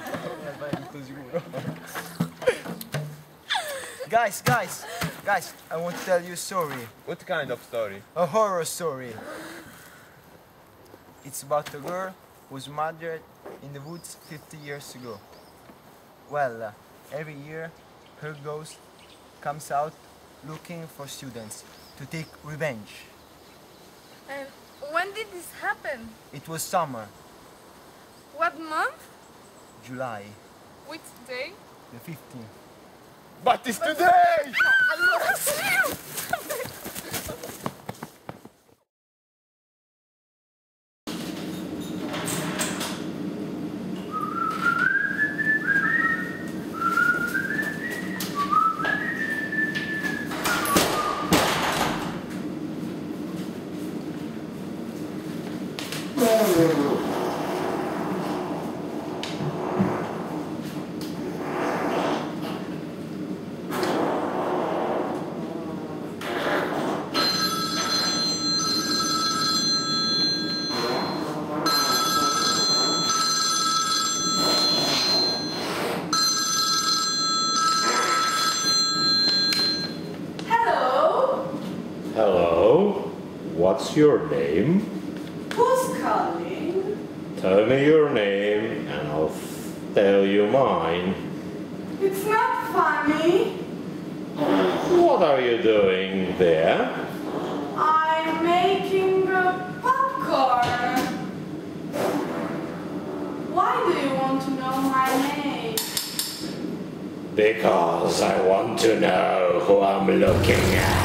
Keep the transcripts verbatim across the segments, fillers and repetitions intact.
Guys, guys, guys, I want to tell you a story. What kind of story? A horror story. It's about a girl who was murdered in the woods fifty years ago. Well, uh, every year her ghost comes out looking for students to take revenge. And when did this happen? It was summer, What month? July Which day? the fifteenth. But it's today! Hello, what's your name? Who's calling? Tell me your name and I'll tell you mine. It's not funny. What are you doing there? I'm making a popcorn. Why do you want to know my name? Because I want to know who I'm looking at.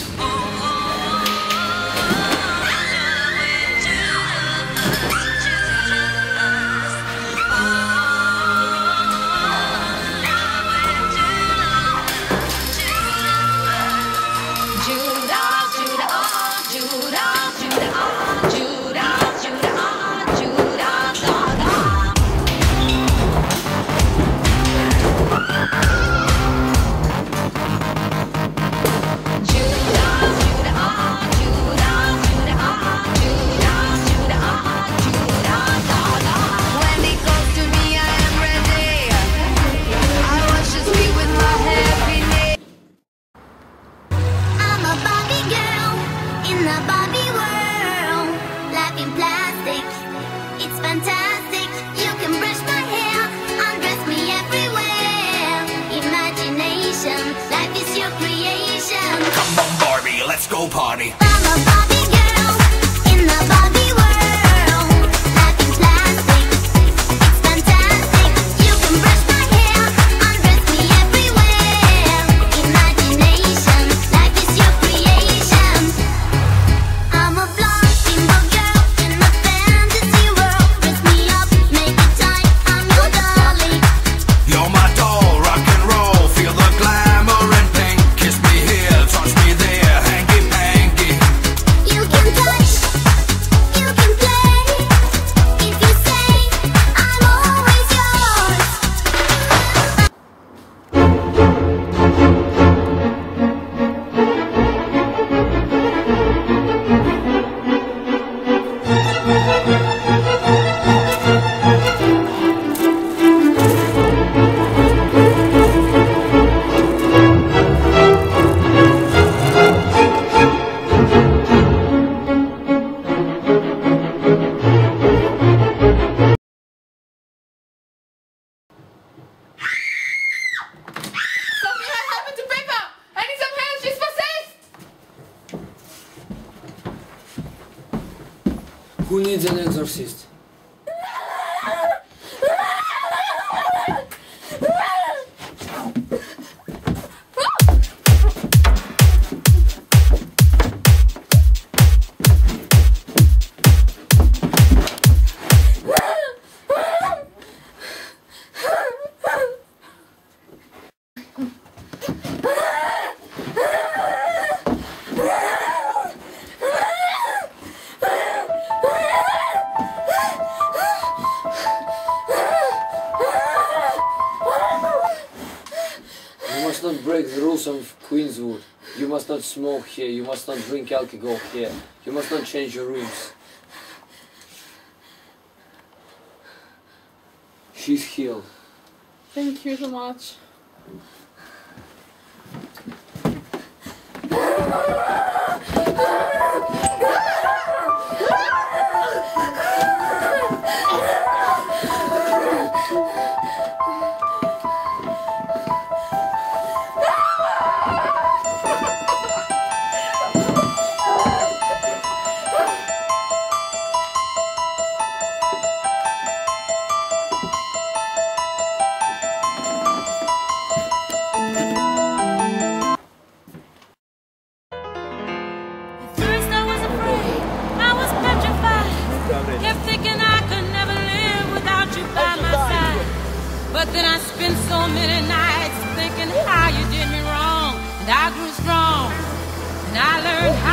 Let's go party. I'm a Barbie girl in the Barbie world. Life in plastic, it's fantastic. You can brush my hair, undress me everywhere. Imagination, life is your creation. I'm a blonde single girl in a fantasy world. Dress me up, make it tight, I'm your dolly. You're my doll, rock and roll. Feel the glamour and pink. Kiss me here, touch me there. You can touch, you can play. If you say I'm always yours. Something happened to Peppa! I need some help, she's possessed! Who needs an exorcist? You must not break the rules of Queenswood. You must not smoke here. You must not drink alcohol here. You must not change your rooms. she's healed. Thank you so much. First I was afraid, I was petrified, kept thinking I could never live without you by my side. But then I spent so many nights thinking how you did me wrong, and I grew strong, and I learned how